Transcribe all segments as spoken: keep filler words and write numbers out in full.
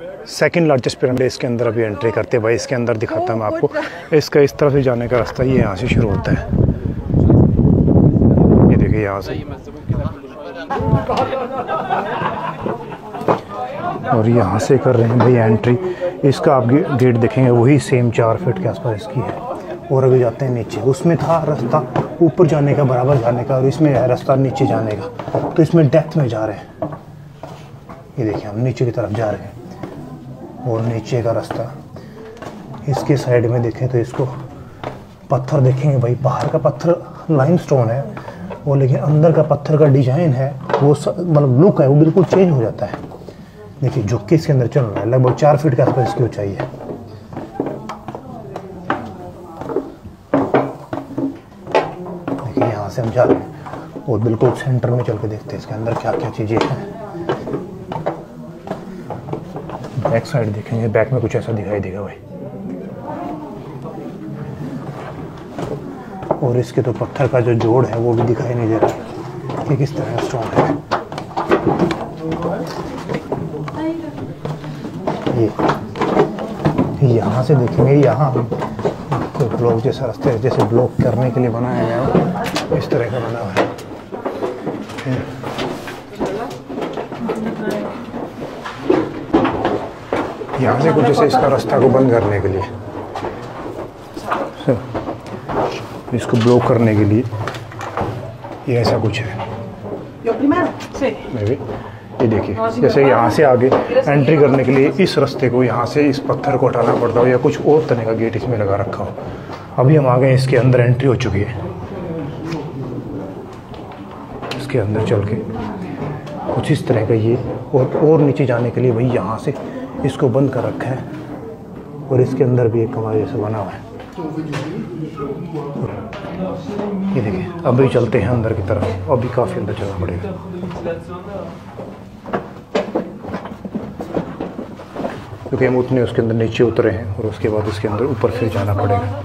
Second largest pyramid इसके अंदर अभी एंट्री करते हैं भाई। इसके अंदर दिखाता हूँ मैं आपको। इसका इस तरफ से जाने का रास्ता ये यहाँ से शुरू होता है। ये देखिए यहाँ से, और यहाँ से कर रहे हैं भाई एंट्री। इसका आप गेट देखेंगे वही सेम चार फीट के आसपास इसकी है। और अभी जाते हैं नीचे। उसमें था रास्ता ऊपर जाने का, बराबर जाने का, और इसमें है रास्ता नीचे जाने का। तो इसमें डेप्थ में जा रहे हैं। ये देखिए हम नीचे की तरफ जा रहे हैं, और नीचे का रास्ता इसके साइड में देखें तो इसको पत्थर देखेंगे भाई। बाहर का पत्थर लाइमस्टोन है वो, लेकिन अंदर का पत्थर का डिजाइन है वो, मतलब लुक है वो बिल्कुल चेंज हो जाता है। देखिए झुक के इसके अंदर चल रहा है। लगभग चार फीट के आसपास इसकी ऊंचाई है। देखिए यहाँ से हम जा रहे हैं और बिल्कुल सेंटर में चल के देखते हैं इसके अंदर क्या क्या चीज़ें हैं। बैक साइड देखेंगे, बैक में कुछ ऐसा दिखाई देगा भाई। और इसके तो पत्थर का जो जोड़ है वो भी दिखाई नहीं दे रहा कि किस तरह स्ट्रॉन्ग है। ये यहाँ से देखेंगे, यहाँ तो ब्लॉक जैसा रास्ते जैसे ब्लॉक करने के लिए बनाया गया है, इस तरह का बना हुआ है। यहाँ से कुछ जैसे इसका रास्ता को बंद करने के लिए, इसको ब्लॉक करने के लिए ये ऐसा कुछ है। मैं भी ये देखिए, जैसे यहाँ से आगे एंट्री करने के लिए इस रास्ते को, यहाँ से इस पत्थर को हटाना पड़ता हो या कुछ और तरह का गेट इसमें लगा रखा हो। अभी हम आ गए, इसके अंदर एंट्री हो चुकी है। इसके अंदर चल के कुछ इस तरह का ये, और और नीचे जाने के लिए भाई यहाँ से इसको बंद कर रखा है। और इसके अंदर भी एक कमरा जैसा बना हुआ है। ये देखिए अभी चलते हैं अंदर की तरफ। अभी काफ़ी अंदर चलना पड़ेगा। क्योंकि हम उतने उसके अंदर नीचे उतरे हैं, और उसके बाद उसके अंदर ऊपर फिर जाना पड़ेगा।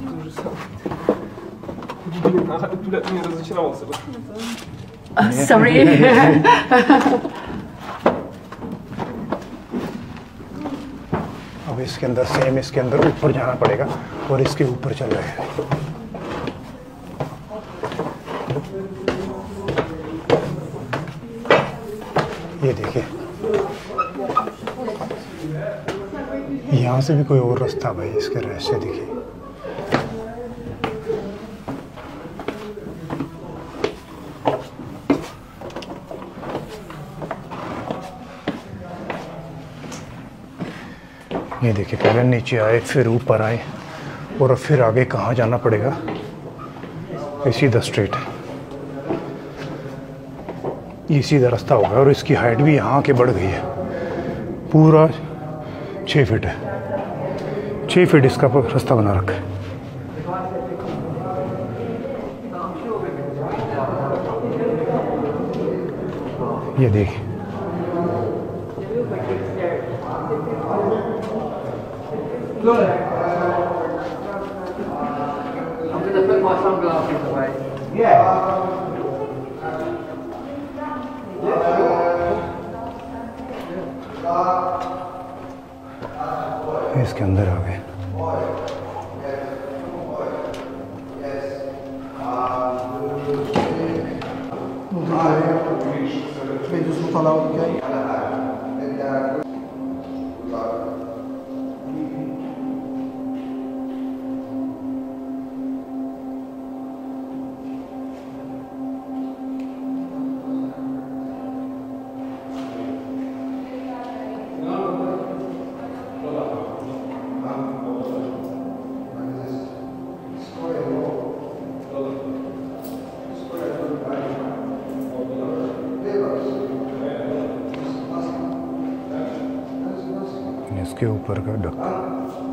Sorry. अब इसके अंदर सेम इसके अंदर ऊपर जाना पड़ेगा, और इसके ऊपर चल रहे हैं। ये देखिए यहाँ से भी कोई और रास्ता भाई इसके रहस्य देखिए। ये देखिए पहले नीचे आए, फिर ऊपर आए, और फिर आगे कहाँ जाना पड़ेगा। ये सीधा स्ट्रेट है, ये सीधा रास्ता होगा। और इसकी हाइट भी यहाँ के बढ़ गई है, पूरा छः फीट है। छः फीट इसका रास्ता बना रखा है। ये देखिए I'm going to put my sunglasses away. इसके अंदर आ गए। इसके ऊपर का ढक्कन